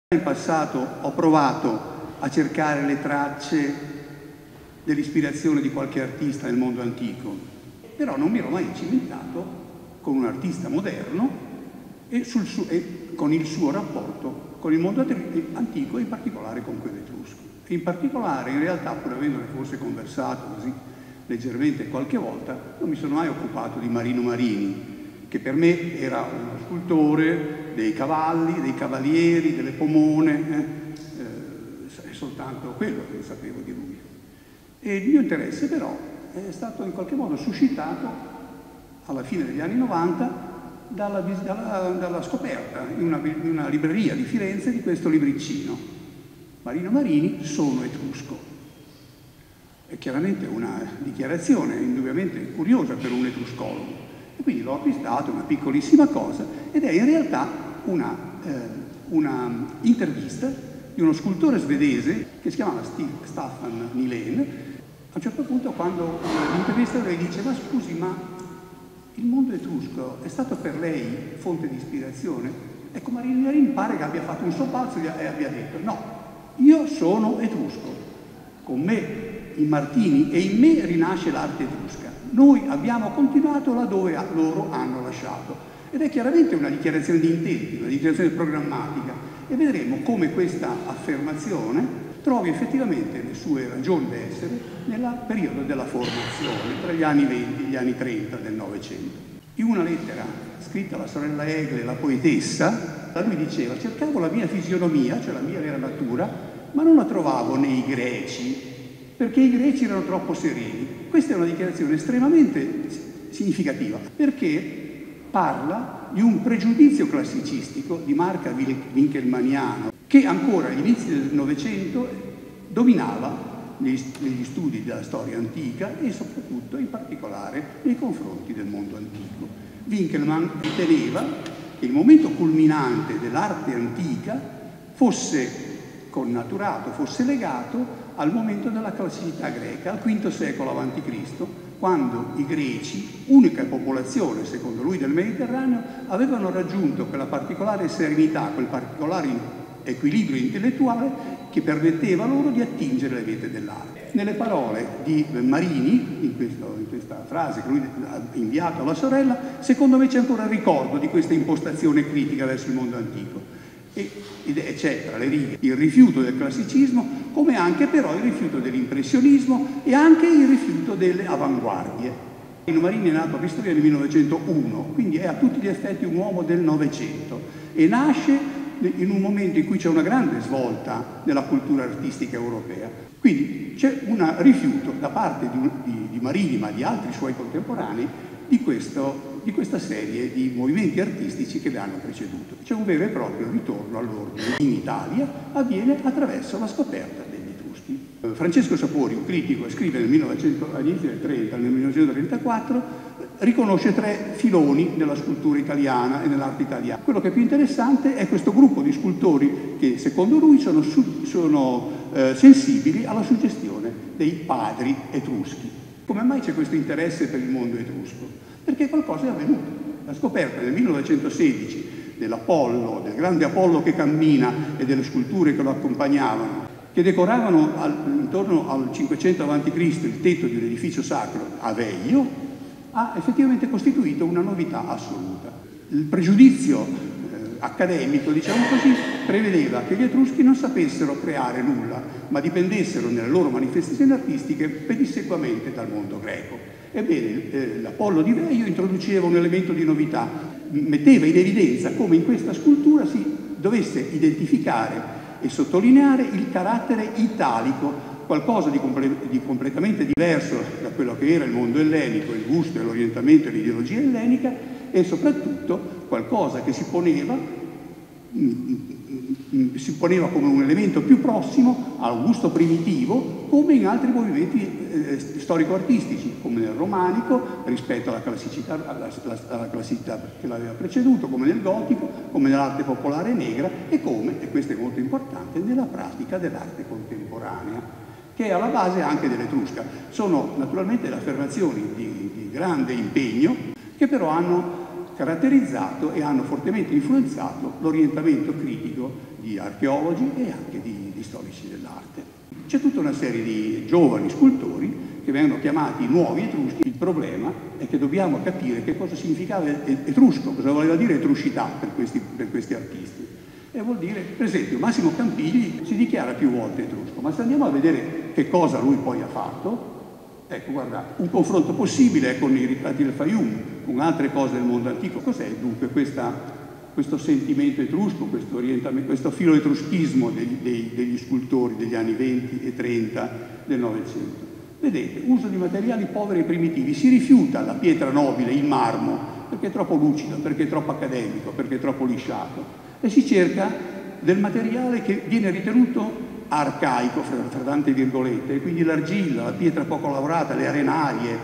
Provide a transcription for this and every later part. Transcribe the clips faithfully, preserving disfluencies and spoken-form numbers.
In passato ho provato a cercare le tracce dell'ispirazione di qualche artista nel mondo antico, però non mi ero mai cimentato con un artista moderno e, sul suo, e con il suo rapporto con il mondo antico e in particolare con quello etrusco. E in particolare, in realtà, pur avendone forse conversato così leggermente qualche volta, non mi sono mai occupato di Marino Marini, che per me era uno scultore dei cavalli, dei cavalieri, delle pomone, eh, eh, soltanto quello che sapevo di lui. E il mio interesse però è stato in qualche modo suscitato alla fine degli anni novanta dalla, dalla, dalla scoperta in una, in una libreria di Firenze di questo libricino. Marino Marini, sono etrusco. È chiaramente una dichiarazione indubbiamente curiosa per un etruscologo. E quindi l'ho acquistato, una piccolissima cosa, ed è in realtà una, eh, una intervista di uno scultore svedese che si chiamava Staffan Nylén. A un certo punto, quando l'intervistatore gli dice: ma scusi, ma il mondo etrusco è stato per lei fonte di ispirazione? Ecco, Marino Marini pare che abbia fatto un sobbalzo e abbia detto: no, io sono etrusco, con me i Martini e in me rinasce l'arte etrusca. Noi abbiamo continuato laddove loro hanno lasciato. Ed è chiaramente una dichiarazione di intenti, una dichiarazione programmatica, e vedremo come questa affermazione trovi effettivamente le sue ragioni d'essere nel periodo della formazione, tra gli anni venti e gli anni trenta del Novecento. In una lettera scritta alla sorella Egle, la poetessa, lui diceva: cercavo la mia fisionomia, cioè la mia vera natura, ma non la trovavo nei greci, perché i greci erano troppo sereni. Questa è una dichiarazione estremamente significativa, perché parla di un pregiudizio classicistico di marca winkelmanniano che ancora agli inizi del Novecento dominava negli studi della storia antica e soprattutto in particolare nei confronti del mondo antico. Winkelmann riteneva che il momento culminante dell'arte antica fosse connaturato, fosse legato al momento della classicità greca, al quinto secolo avanti Cristo, quando i greci, unica popolazione secondo lui del Mediterraneo, avevano raggiunto quella particolare serenità, quel particolare equilibrio intellettuale che permetteva loro di attingere le vete dell'arte. Nelle parole di Marini, in, questo, in questa frase che lui ha inviato alla sorella, secondo me c'è ancora il ricordo di questa impostazione critica verso il mondo antico. E c'è tra le righe il rifiuto del classicismo, come anche però il rifiuto dell'impressionismo e anche il rifiuto delle avanguardie. Marino Marini è nato a Pistoia nel millenovecentouno, quindi è a tutti gli effetti un uomo del Novecento e nasce in un momento in cui c'è una grande svolta nella cultura artistica europea. Quindi c'è un rifiuto da parte di, di, di Marini, ma di altri suoi contemporanei, di, questo, di questa serie di movimenti artistici che li hanno preceduto. C'è un vero e proprio ritorno all'ordine. In Italia avviene attraverso la scoperta degli Etruschi. Francesco Sapori, un critico, scrive nel millenovecento, all'inizio del trenta, nel millenovecentotrentaquattro, riconosce tre filoni nella scultura italiana e nell'arte italiana. Quello che è più interessante è questo gruppo di scultori che, secondo lui, sono, sono eh, sensibili alla suggestione dei padri etruschi. Come mai c'è questo interesse per il mondo etrusco? Perché qualcosa è avvenuto. La scoperta nel millenovecentosedici dell'Apollo, del grande Apollo che cammina e delle sculture che lo accompagnavano, che decoravano al, intorno al cinquecento avanti Cristo il tetto di un edificio sacro a Veio, ha effettivamente costituito una novità assoluta. Il pregiudizio eh, accademico, diciamo così, prevedeva che gli Etruschi non sapessero creare nulla, ma dipendessero nelle loro manifestazioni artistiche pedissequamente dal mondo greco. Ebbene, eh, l'Apollo di Veio introduceva un elemento di novità, metteva in evidenza come in questa scultura si dovesse identificare e sottolineare il carattere italico, qualcosa di, comple di completamente diverso da quello che era il mondo ellenico, il gusto e l'orientamento e l'ideologia ellenica, e soprattutto qualcosa che si poneva, mh, si poneva come un elemento più prossimo al gusto primitivo, come in altri movimenti eh, storico-artistici, come nel romanico rispetto alla classicità, alla, alla classicità che l'aveva preceduto, come nel gotico, come nell'arte popolare negra e come, e questo è molto importante, nella pratica dell'arte contemporanea, che è alla base anche dell'Etrusca. Sono naturalmente le affermazioni di, di grande impegno, che però hanno caratterizzato e hanno fortemente influenzato l'orientamento critico di archeologi e anche di, di storici dell'arte. C'è tutta una serie di giovani scultori che vengono chiamati nuovi etruschi. Il problema è che dobbiamo capire che cosa significava etrusco, cosa voleva dire etruscità per questi, per questi artisti. E vuol dire, per esempio, Massimo Campigli si dichiara più volte etrusco, ma se andiamo a vedere che cosa lui poi ha fatto, ecco, guardate, un confronto possibile è con i ritratti del Fayum, con altre cose del mondo antico. Cos'è dunque questa, questo sentimento etrusco, questo, orientamento, questo filoetruschismo degli, dei, degli scultori degli anni venti e trenta del Novecento? Vedete, uso di materiali poveri e primitivi, si rifiuta la pietra nobile, il marmo, perché è troppo lucido, perché è troppo accademico, perché è troppo lisciato, e si cerca del materiale che viene ritenuto arcaico, fra, fra tante virgolette, quindi l'argilla, la pietra poco lavorata, le arenarie,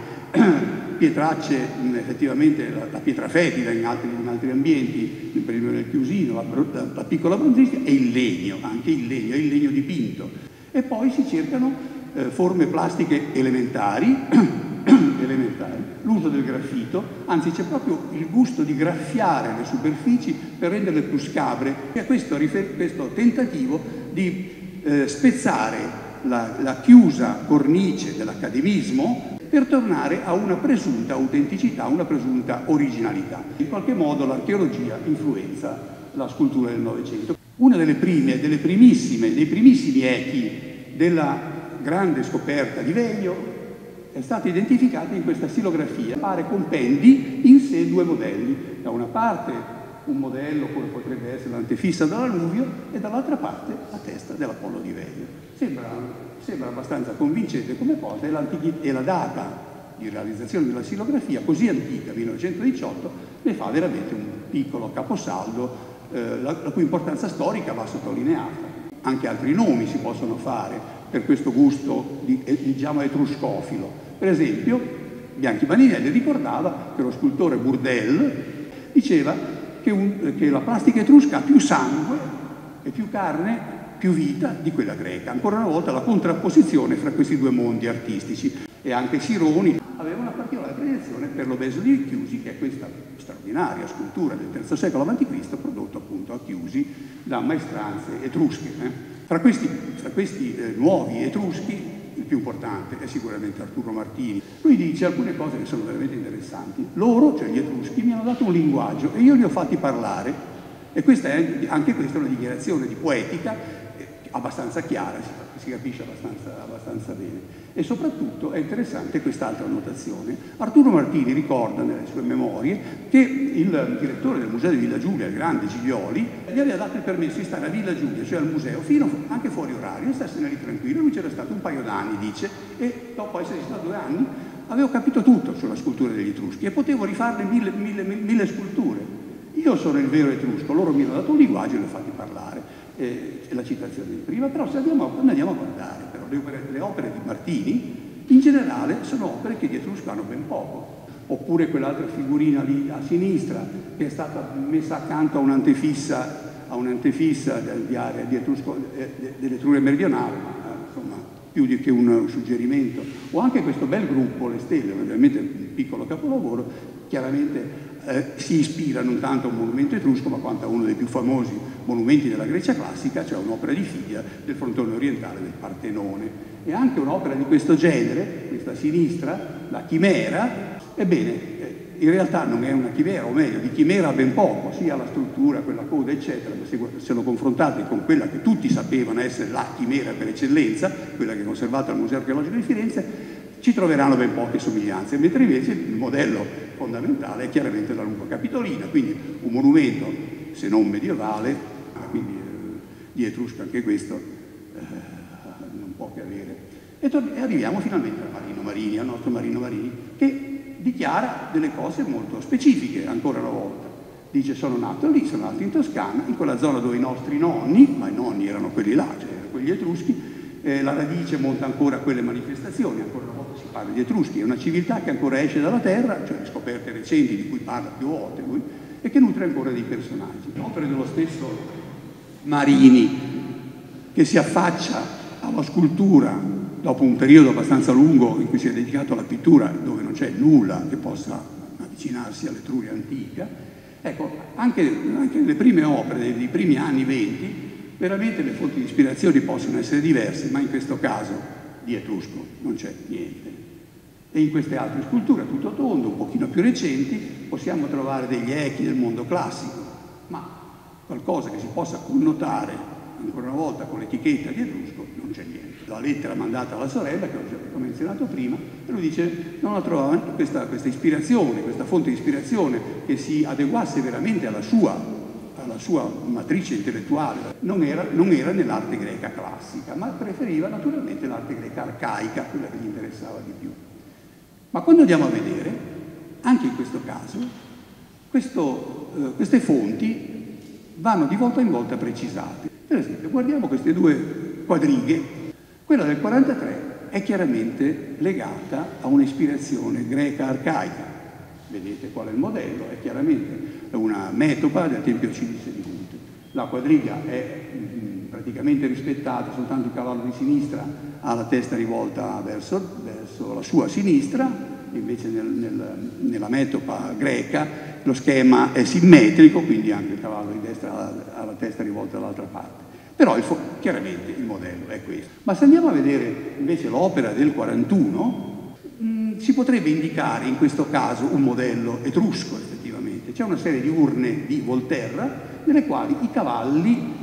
pietracce, effettivamente la, la pietra fetida in altri, in altri ambienti, per esempio nel Chiusino, la, la, la piccola bronzistica, e il legno, anche il legno, il legno dipinto. E poi si cercano eh, forme plastiche elementari, elementari, l'uso del graffito, anzi c'è proprio il gusto di graffiare le superfici per renderle più scabre, e questo, questo tentativo di Eh, spezzare la, la chiusa cornice dell'accademismo per tornare a una presunta autenticità, una presunta originalità. In qualche modo l'archeologia influenza la scultura del Novecento. Una delle prime, delle primissime, dei primissimi echi della grande scoperta di Veio è stata identificata in questa stilografia. Pare compendi in sé due modelli, da una parte un modello come potrebbe essere l'antefissa dell'Alluvio e dall'altra parte la testa dell'Apollo di Veio. Sembra, sembra abbastanza convincente come cosa, e la data di realizzazione della stilografia, così antica, millenovecentodiciotto, ne fa veramente un piccolo caposaldo, eh, la, la cui importanza storica va sottolineata. Anche altri nomi si possono fare per questo gusto di, eh, diciamo etruscofilo. Per esempio, Bianchi Baninelli ricordava che lo scultore Bourdelle diceva Che, un, che la plastica etrusca ha più sangue e più carne, più vita di quella greca. Ancora una volta la contrapposizione fra questi due mondi artistici. E anche Sironi aveva una particolare predilezione per l'Obeso di Chiusi, che è questa straordinaria scultura del terzo secolo avanti Cristo, prodotto appunto a Chiusi da maestranze etrusche. Eh? Fra questi, fra questi eh, nuovi etruschi, il più importante è sicuramente Arturo Martini. Lui dice alcune cose che sono veramente interessanti. Loro, cioè gli etruschi, mi hanno dato un linguaggio e io li ho fatti parlare, e questa è anche questa è una dichiarazione di poetica eh, abbastanza chiara, si, si capisce abbastanza, abbastanza bene. E soprattutto è interessante quest'altra notazione. Arturo Martini ricorda nelle sue memorie che il direttore del Museo di Villa Giulia, il grande Giglioli, gli aveva dato il permesso di stare a Villa Giulia, cioè al museo, fino anche fuori orario, e starsene lì tranquillo. Lui c'era stato un paio d'anni, dice, e dopo essere stato due anni avevo capito tutto sulla scultura degli Etruschi e potevo rifarne mille, mille, mille sculture. Io sono il vero etrusco, loro mi hanno dato un linguaggio e li ho fatti parlare. Eh, è la citazione di prima, però se andiamo, andiamo a guardare però, le, opere, le opere di Martini in generale sono opere che di etrusco hanno ben poco. Oppure quell'altra figurina lì a sinistra che è stata messa accanto a un'antefissa a un'antefissa di area di etrusco, eh, dell'Etruria meridionale, ma insomma più di che un suggerimento. O anche questo bel gruppo, le stelle, ovviamente un piccolo capolavoro, chiaramente eh, si ispira non tanto a un monumento etrusco ma quanto a uno dei più famosi monumenti della Grecia classica, cioè un'opera di Fidia del frontone orientale del Partenone. E anche un'opera di questo genere, questa a sinistra, la Chimera, ebbene, in realtà non è una chimera, o meglio, di chimera ha ben poco, sia la struttura, quella coda, eccetera, ma se, se lo confrontate con quella che tutti sapevano essere la chimera per eccellenza, quella che è conservata al Museo Archeologico di Firenze, ci troveranno ben poche somiglianze, mentre invece il modello fondamentale è chiaramente la Lunga Capitolina, quindi un monumento, se non medievale, quindi eh, di Etrusca anche questo, eh, non può che avere. E, e arriviamo finalmente a Marino Marini, al nostro Marino Marini, che dichiara delle cose molto specifiche, ancora una volta. Dice: sono nato lì, sono nato in Toscana, in quella zona dove i nostri nonni, ma i nonni erano quelli là, cioè quelli etruschi, eh, la radice monta ancora quelle manifestazioni, ancora una volta si parla di etruschi, è una civiltà che ancora esce dalla terra, cioè le scoperte recenti di cui parla più volte lui, e che nutre ancora dei personaggi. Opere dello stesso Marini, che si affaccia alla scultura dopo un periodo abbastanza lungo in cui si è dedicato alla pittura, dove non c'è nulla che possa avvicinarsi all'Etruria antica. Ecco, anche, anche nelle prime opere dei primi anni venti, veramente le fonti di ispirazione possono essere diverse, ma in questo caso di etrusco non c'è niente. E in queste altre sculture a tutto tondo, un pochino più recenti, possiamo trovare degli echi del mondo classico, ma qualcosa che si possa connotare ancora una volta con l'etichetta di etrusco non c'è niente. La lettera mandata alla sorella, che ho menzionato prima, e lui dice non la trovava questa, questa ispirazione, questa fonte di ispirazione che si adeguasse veramente alla sua, alla sua matrice intellettuale. Non era, non era nell'arte greca classica, ma preferiva naturalmente l'arte greca arcaica, quella che gli interessava di più. Ma quando andiamo a vedere, anche in questo caso, questo, eh, queste fonti vanno di volta in volta precisate. Per esempio, guardiamo queste due quadrighe. Quella del quarantatré è chiaramente legata a un'ispirazione greca arcaica. Vedete qual è il modello? È chiaramente una metopa del Tempio Civice di Monte. La quadriga è mh, praticamente rispettata, soltanto il cavallo di sinistra ha la testa rivolta verso, verso la sua sinistra, invece nel, nel, nella metopa greca lo schema è simmetrico, quindi anche il cavallo di destra ha, ha la testa rivolta dall'altra parte. Però il, chiaramente il modello è questo. Ma se andiamo a vedere invece l'opera del quarantuno, mh, si potrebbe indicare in questo caso un modello etrusco effettivamente. C'è una serie di urne di Volterra nelle quali i cavalli,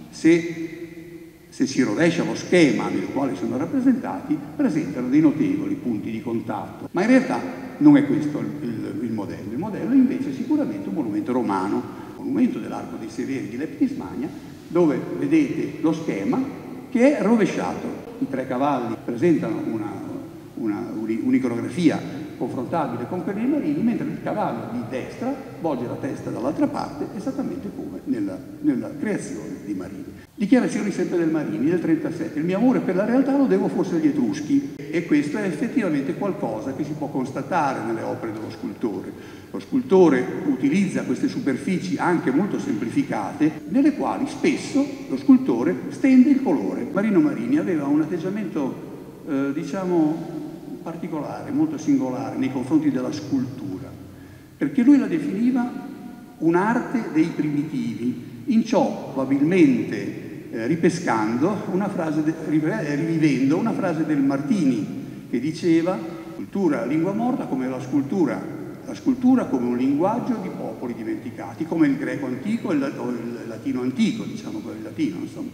se, se si rovescia lo schema nel quale sono rappresentati, presentano dei notevoli punti di contatto. Ma in realtà non è questo il, il, il modello. Il modello invece è sicuramente un monumento romano, un monumento dell'Arco dei Severi di Leptis Magna, dove vedete lo schema che è rovesciato. I tre cavalli presentano una, una un'iconografia confrontabile con quelli marini, mentre il cavallo di destra volge la testa dall'altra parte, esattamente come nella, nella creazione di Marini. Dichiarazioni sempre del Marini, del trentasette. Il mio amore per la realtà lo devo forse agli Etruschi, e questo è effettivamente qualcosa che si può constatare nelle opere dello scultore. Lo scultore utilizza queste superfici anche molto semplificate, nelle quali spesso lo scultore stende il colore. Marino Marini aveva un atteggiamento, eh, diciamo, particolare, molto singolare nei confronti della scultura, perché lui la definiva un'arte dei primitivi, in ciò probabilmente eh, ripescando una frase, de, rivivendo una frase del Martini che diceva: cultura lingua morta come la scultura. La scultura come un linguaggio di popoli dimenticati, come il greco antico o il latino antico, diciamo quello il latino, insomma.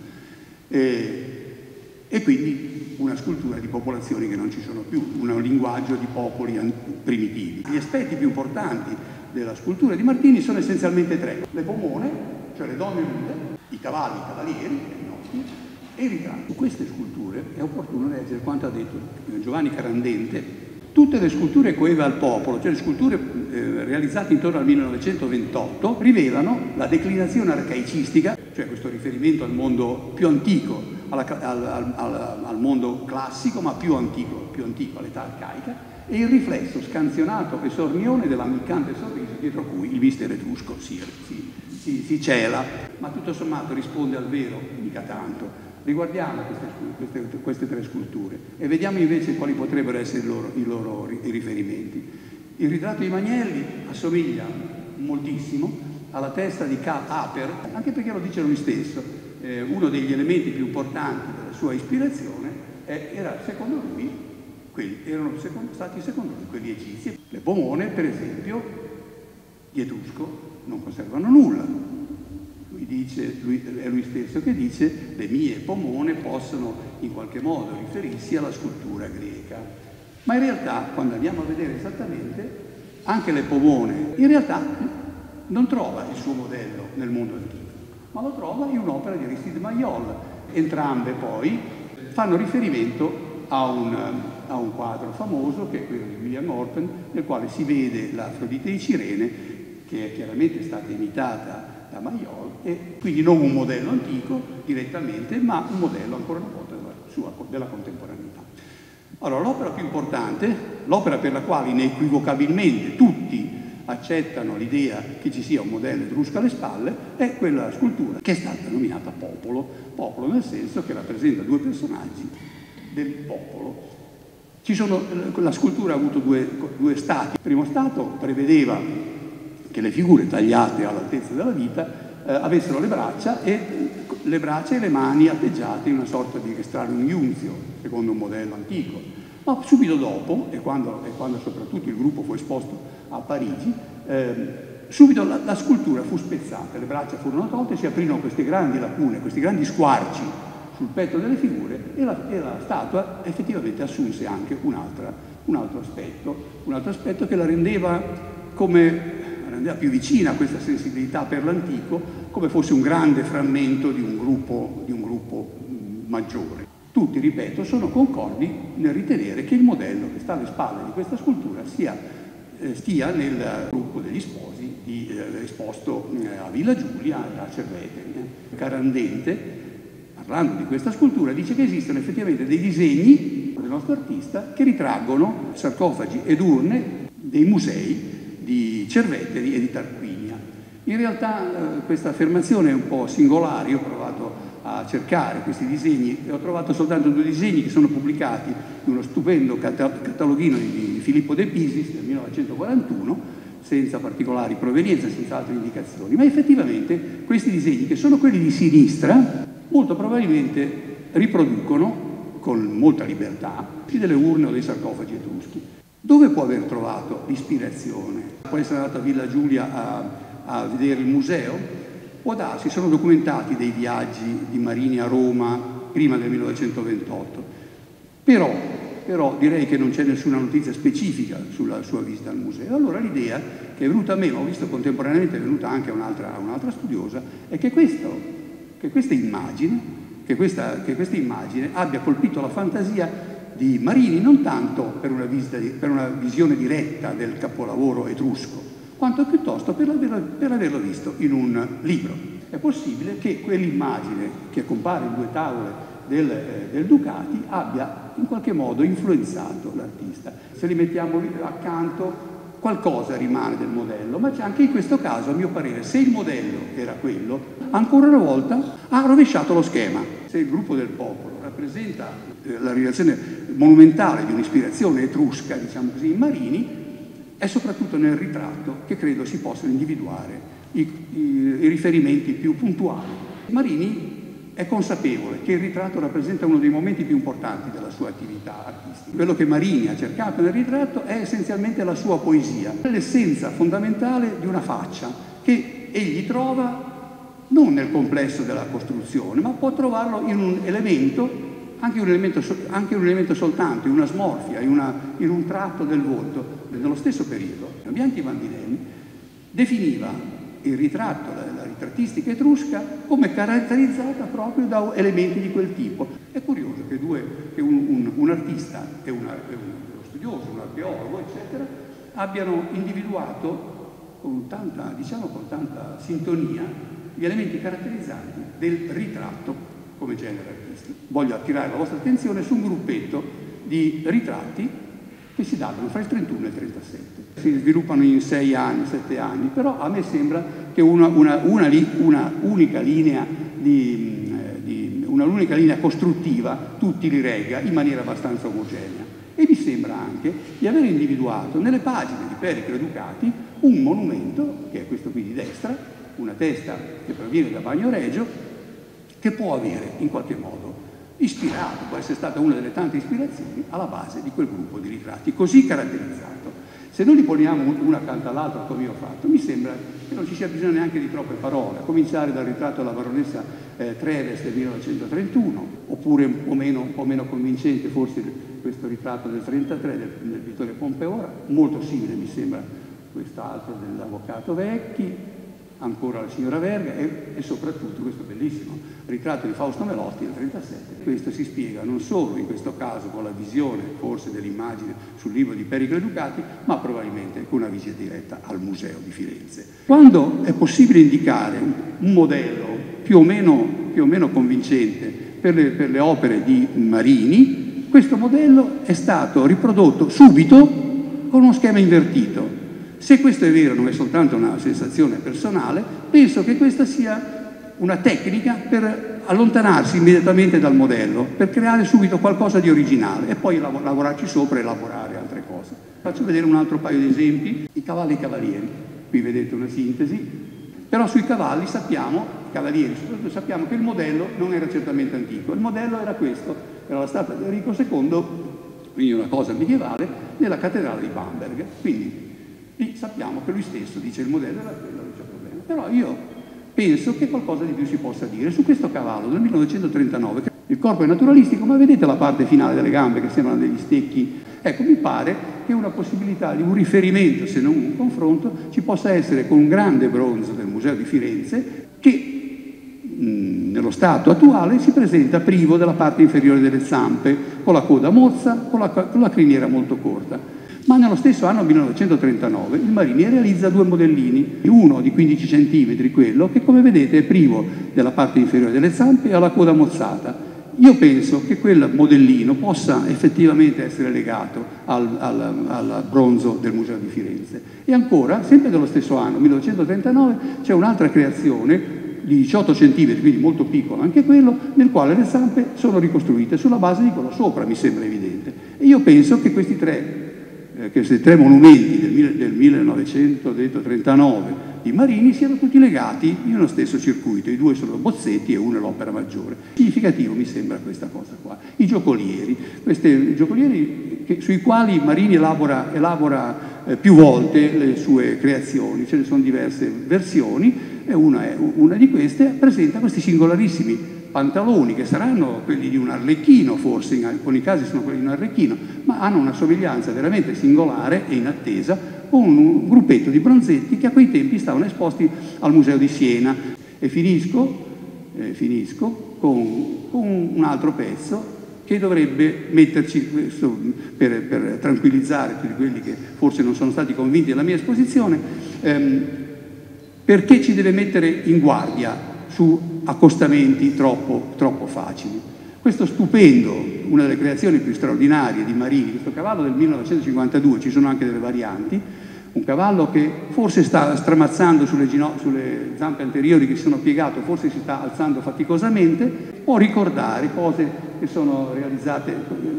E, e quindi una scultura di popolazioni che non ci sono più, un linguaggio di popoli primitivi. Gli aspetti più importanti della scultura di Martini sono essenzialmente tre: le pomone, cioè le donne nude, i cavalli, i cavalieri, i nostri, e il ritratto. Su queste sculture è opportuno leggere quanto ha detto Giovanni Carandente. Tutte le sculture coeve al popolo, cioè le sculture eh, realizzate intorno al millenovecentoventotto, rivelano la declinazione arcaicistica, cioè questo riferimento al mondo più antico, alla, al, al, al mondo classico, ma più antico, più antico, all'età arcaica, e il riflesso scanzionato e sornione dell'ammiccante sorriso dietro cui il mistero etrusco si, si, si, si cela, ma tutto sommato risponde al vero, mica tanto. Riguardiamo queste, queste, queste tre sculture e vediamo invece quali potrebbero essere i loro, i loro riferimenti. Il ritratto di Magnelli assomiglia moltissimo alla testa di Karl Aper, anche perché lo dice lui stesso, eh, uno degli elementi più importanti della sua ispirazione eh, era, secondo lui, quelli, erano secondo, stati secondo lui quelli egizi. Le pomone, per esempio, di etrusco non conservano nulla. Lui dice, lui, è lui stesso che dice: le mie pomone possono in qualche modo riferirsi alla scultura greca. Ma in realtà, quando andiamo a vedere esattamente, anche le pomone, in realtà non trova il suo modello nel mondo antico, ma lo trova in un'opera di Aristide Maillol. Entrambe poi fanno riferimento a un, a un quadro famoso, che è quello di William Orpen, nel quale si vede l'Afrodite di Cirene, che è chiaramente stata imitata da Maillol, e quindi non un modello antico direttamente, ma un modello ancora una volta della, sua, della contemporaneità. Allora, l'opera più importante, l'opera per la quale inequivocabilmente tutti accettano l'idea che ci sia un modello etrusco alle spalle, è quella scultura che è stata denominata Popolo. Popolo nel senso che rappresenta due personaggi del popolo Ci sono, la scultura ha avuto due, due stati. Il primo stato prevedeva che le figure tagliate all'altezza della vita eh, avessero le braccia, e, le braccia e le mani atteggiate in una sorta di estranium iunzio, secondo un modello antico. Ma subito dopo, e quando, e quando soprattutto il gruppo fu esposto a Parigi, eh, subito la, la scultura fu spezzata, le braccia furono tolte, si aprirono queste grandi lacune, questi grandi squarci sul petto delle figure, e la, e la statua effettivamente assunse anche un, un altro aspetto, un altro aspetto che la rendeva, come, la rendeva più vicina a questa sensibilità per l'antico, come fosse un grande frammento di un gruppo, di un gruppo mh, maggiore. Tutti, ripeto, sono concordi nel ritenere che il modello che sta alle spalle di questa scultura sia, eh, stia nel gruppo degli sposi di, eh, esposto eh, a Villa Giulia, a Cerveteri. Eh. Carandente, parlando di questa scultura, dice che esistono effettivamente dei disegni del nostro artista che ritraggono sarcofagi ed urne dei musei di Cerveteri e di Tarquinia. In realtà eh, questa affermazione è un po' singolare. Io ho provato a cercare questi disegni e ho trovato soltanto due disegni che sono pubblicati in uno stupendo cataloghino di Filippo De Pisis del millenovecentoquarantuno, senza particolari provenienze, senza altre indicazioni. Ma effettivamente questi disegni, che sono quelli di sinistra, molto probabilmente riproducono con molta libertà delle urne o dei sarcofagi etruschi. Dove può aver trovato l'ispirazione? Può essere andato a Villa Giulia a, a vedere il museo? Può darsi, sono documentati dei viaggi di Marini a Roma prima del millenovecentoventotto, però, però direi che non c'è nessuna notizia specifica sulla sua visita al museo. Allora l'idea che è venuta a me, ma ho visto contemporaneamente è venuta anche a un'altra, un'altra studiosa, è che, questo, che, questa immagine, che, questa, che questa immagine abbia colpito la fantasia di Marini non tanto per una, visita, per una visione diretta del capolavoro etrusco, quanto piuttosto per averlo, per averlo visto in un libro. È possibile che quell'immagine che compare in due tavole del, eh, del Ducati abbia in qualche modo influenzato l'artista. Se li mettiamo accanto, qualcosa rimane del modello, ma c'è anche in questo caso, a mio parere, se il modello era quello, ancora una volta ha rovesciato lo schema. Se il gruppo del popolo rappresenta eh, la relazione monumentale di un'ispirazione etrusca, diciamo così, in Marini, è soprattutto nel ritratto che credo si possano individuare i, i, i riferimenti più puntuali. Marini è consapevole che il ritratto rappresenta uno dei momenti più importanti della sua attività artistica. Quello che Marini ha cercato nel ritratto è essenzialmente la sua poesia, l'essenza fondamentale di una faccia che egli trova non nel complesso della costruzione, ma può trovarlo in un elemento, anche un elemento, anche un elemento soltanto, in una smorfia, in, una, in un tratto del volto. Nello stesso periodo, Bianchi Bandinelli definiva il ritratto, la, la ritrattistica etrusca, come caratterizzata proprio da elementi di quel tipo. È curioso che, due, che un, un, un artista e, una, e uno studioso, un archeologo, eccetera, abbiano individuato con tanta, diciamo, con tanta sintonia gli elementi caratterizzanti del ritratto come genere artistico. Voglio attirare la vostra attenzione su un gruppetto di ritratti che si datano fra il trentuno e il trentasette. Si sviluppano in sei anni, sette anni, però a me sembra che una, una, una, una, unica, linea di, di, una unica linea costruttiva tutti li regga in maniera abbastanza omogenea. E mi sembra anche di aver individuato nelle pagine di Pericle Ducati un monumento, che è questo qui di destra, una testa che proviene da Bagnoregio, che può avere in qualche modo ispirato, può essere stata una delle tante ispirazioni alla base di quel gruppo di ritratti così caratterizzato. Se noi li poniamo una accanto all'altra, come io ho fatto, mi sembra che non ci sia bisogno neanche di troppe parole, a cominciare dal ritratto della baronessa eh, Treves del millenovecentotrentuno, oppure un po' meno, un po' meno convincente forse questo ritratto del trentatré del, del Vittore Pompeora, molto simile mi sembra quest'altro dell'avvocato Vecchi, ancora la signora Verga e, e soprattutto questo bellissimo ritratto di Fausto Melotti del trentasette. Questo si spiega non solo in questo caso con la visione forse dell'immagine sul libro di Pericle Ducati, ma probabilmente con una visita diretta al Museo di Firenze. Quando è possibile indicare un modello più o meno, più o meno convincente per le, per le opere di Marini, questo modello è stato riprodotto subito con uno schema invertito. Se questo è vero, non è soltanto una sensazione personale, penso che questa sia una tecnica per allontanarsi immediatamente dal modello per creare subito qualcosa di originale e poi lav lavorarci sopra e elaborare altre cose. Faccio vedere un altro paio di esempi. I cavalli e i cavalieri. Qui vedete una sintesi. Però sui cavalli sappiamo, i cavalieri soprattutto, sappiamo che il modello non era certamente antico. Il modello era questo, era la statua di Enrico secondo, quindi una cosa medievale, nella cattedrale di Bamberg. Quindi lì sappiamo che lui stesso dice il modello era quello, non c'è problema. Però io penso che qualcosa di più si possa dire. Su questo cavallo del millenovecentotrentanove, il corpo è naturalistico, ma vedete la parte finale delle gambe che sembrano degli stecchi? Ecco, mi pare che una possibilità di un riferimento, se non un confronto, ci possa essere con un grande bronzo del Museo di Firenze che mh, nello stato attuale si presenta privo della parte inferiore delle zampe, con la coda mozza, con la, con la criniera molto corta. Ma nello stesso anno millenovecentotrentanove il Marini realizza due modellini, uno di quindici centimetri, quello che come vedete è privo della parte inferiore delle zampe e ha la coda mozzata. Io penso che quel modellino possa effettivamente essere legato al, al, al bronzo del Museo di Firenze. E ancora, sempre dello stesso anno, millenovecentotrentanove, c'è un'altra creazione di diciotto centimetri, quindi molto piccolo anche quello, nel quale le zampe sono ricostruite sulla base di quello sopra, mi sembra evidente. E io penso che questi tre che questi tre monumenti del, del millenovecentotrentanove di Marini siano tutti legati in uno stesso circuito. I due sono Bozzetti e uno è l'opera maggiore. Significativo mi sembra questa cosa qua. I giocolieri, questi giocolieri che, sui quali Marini elabora, elabora eh, più volte le sue creazioni, ce ne sono diverse versioni, e una, è, una di queste presenta questi singolarissimi pantaloni che saranno quelli di un arlecchino, forse in alcuni casi sono quelli di un arlecchino, ma hanno una somiglianza veramente singolare e inattesa con un gruppetto di bronzetti che a quei tempi stavano esposti al Museo di Siena. E finisco, eh, finisco con, con un altro pezzo che dovrebbe metterci, questo, per, per tranquillizzare tutti quelli che forse non sono stati convinti della mia esposizione, ehm, perché ci deve mettere in guardia su accostamenti troppo, troppo facili. Questo stupendo, una delle creazioni più straordinarie di Marini, questo cavallo del millenovecentocinquantadue, ci sono anche delle varianti, un cavallo che forse sta stramazzando sulle, sulle zampe anteriori che si sono piegato, forse si sta alzando faticosamente, può ricordare cose che sono realizzate,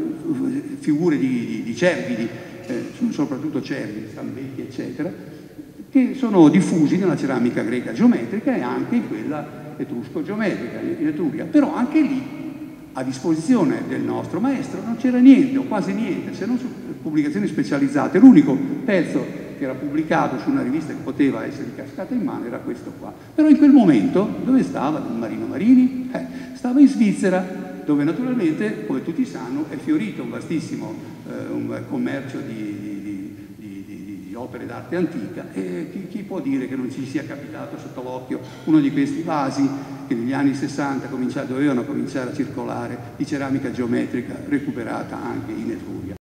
figure di, di, di cervidi, eh, soprattutto cervidi, stambetti, eccetera, che sono diffusi nella ceramica greca geometrica e anche in quella etrusco-geometrica, in Etruria. Però anche lì, a disposizione del nostro maestro, non c'era niente o quasi niente, se non su pubblicazioni specializzate. L'unico pezzo che era pubblicato su una rivista che poteva essere cascata in mano era questo qua. Però in quel momento, dove stava Marino Marini? Eh, stava in Svizzera, dove naturalmente, come tutti sanno, è fiorito un vastissimo eh, un commercio di, di, di, di, di, di opere d'arte antica, e chi, chi può dire che non ci sia capitato sotto l'occhio uno di questi vasi che negli anni sessanta dovevano cominciare a circolare, di ceramica geometrica recuperata anche in Etruria.